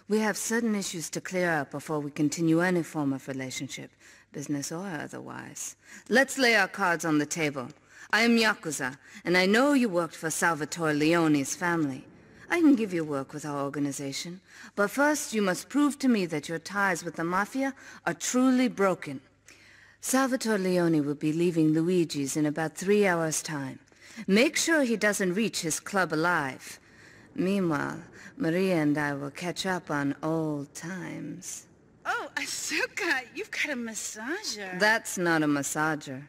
We have certain issues to clear up before we continue any form of relationship, business or otherwise. Let's lay our cards on the table. I am Yakuza, and I know you worked for Salvatore Leone's family. I can give you work with our organization, but first you must prove to me that your ties with the Mafia are truly broken. Salvatore Leone will be leaving Luigi's in about 3 hours' time. Make sure he doesn't reach his club alive. Meanwhile, Maria and I will catch up on old times. Oh, Asuka, you've got a massager. That's not a massager.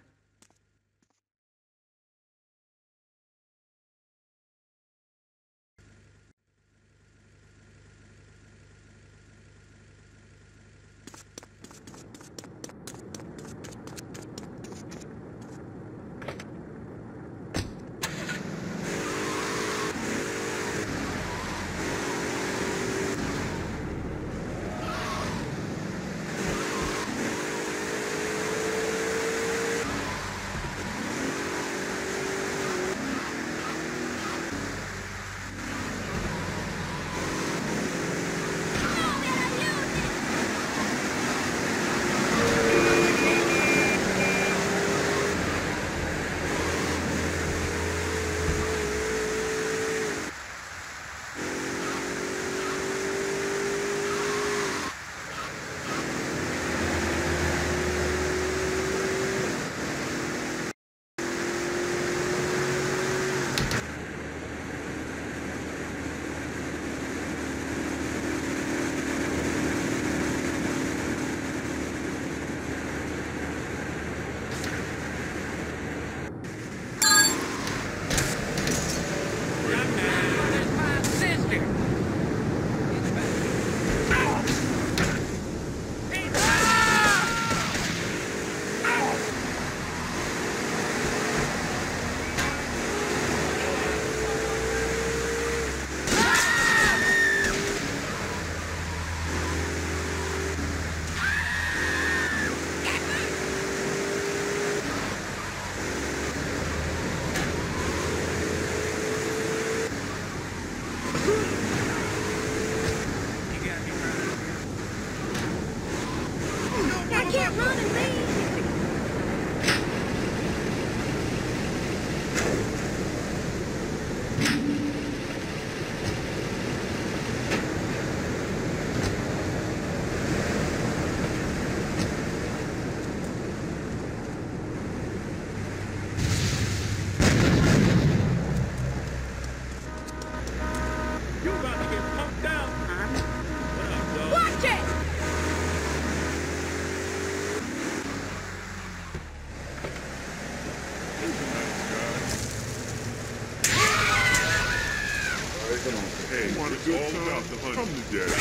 Come to daddy.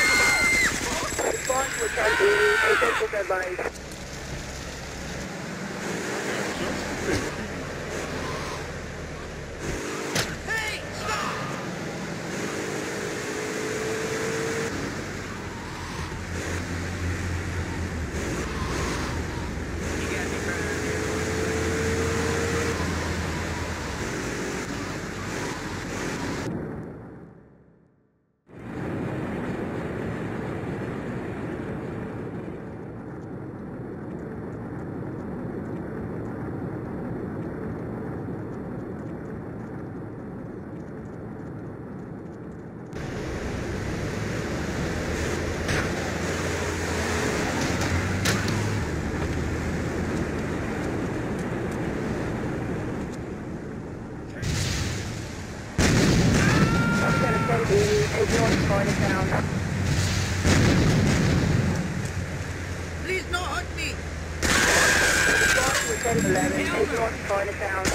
Response to a technical advice. Please don't hurt me! 1011, take north Chinatown.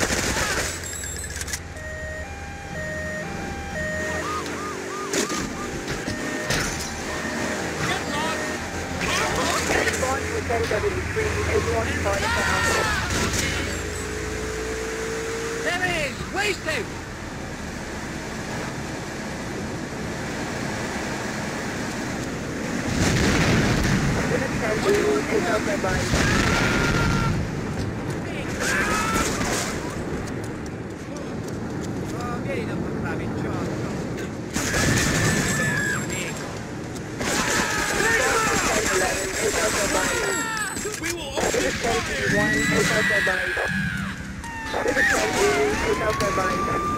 Response to 1073, take north Chinatown. There he is! Waste him! Take out my body. Oh, vieni da parlare in gioco. take out their bodies. Civic 1080, take out their bodies.